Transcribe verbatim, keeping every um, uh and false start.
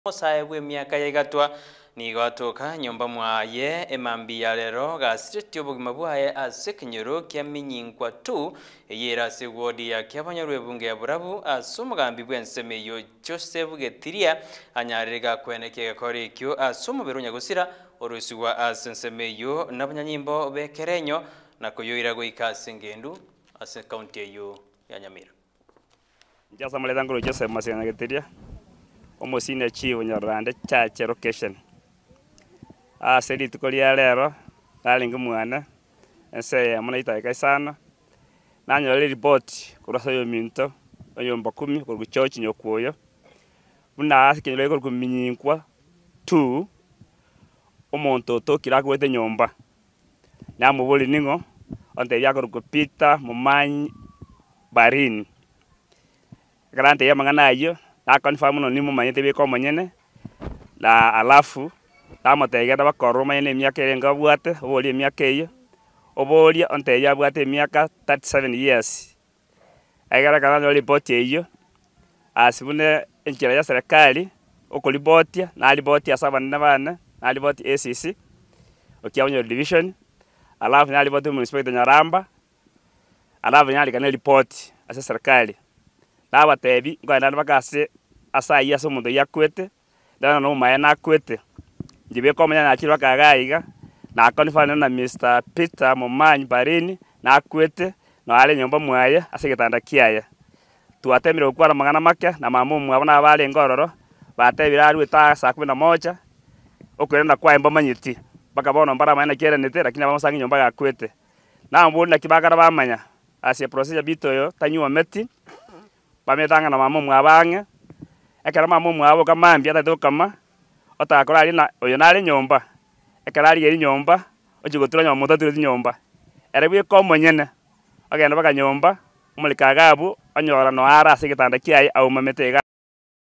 Musaye bwe myaka yaigatwa ni gwatoka nyomba mwaye emambi ya lero gasiriti obugima bwaye ase kinyoro kya minyinkwa tu eyera se wodi ya kyabanyarwe bunge ya burabu ase omugambi bw'enseme yo Joseph Getiria anyarega kweneke gakore kyo ase omubiro nyagusira orusigwa ase enseme yo n'abanyanyimbo bekerenyo nakuyoira goika ase ngendu ase county eyo ya Nyamira. Njasa muleta ngoro Joseph Masenya Getiria omosine chiwo nyorande chache location a seri tukolia lero dalinga mwana ense munaita ikaisana nanyole report kurasa yo minto oyomba kumi ku church nyokuyo buna asikenye ko kuminyinkwa tu omonto tokira kwete nyomba namubuli ningo onte yako kupita mumanyi barini grande ya mangana ayo na confirm no ni mumanyete biko manyene la alafu tamo tegera bakoro manyene myaka erenga bwate oboli myaka eyo oboli onte ya bwate myaka thirty-seven years agara kana report eyo asibune enchera ya serikali okolibotia na libotia sabana bana na liboti A C C okiaonyo division alafu na liboti municipality Nyaramba alafu nyali kana report asa serikali naba tebi ngana bakase asa iya so mundo yakwete dana no maya na kwete njibe komanya na chirwa kagaiga na confirm na Mister Peter Momanyi Barini na kwete no ale nyomba mwaye ase gitanda kiaya tuatemire okwara magana make na mamu mwabona bale ngororo batebira ari ta saa kumi na moja okwenda kwa emba manyiti bakabona mbara mana kera nete lakini abamusangi nyomba yakwete na mbona kibagara bamanya ase procedure bitoyo tanywa meti bametanga na mamu mwabange ekara mamu mwabo kamambi atatu kama otakora ali na oyo nali nyomba ekara ali eri nyomba ojigotura nyomba mutatu nyomba erebwe ko monyene agenda baka nyomba umulika gabu anyora no ara ase gitanda kiai au mametega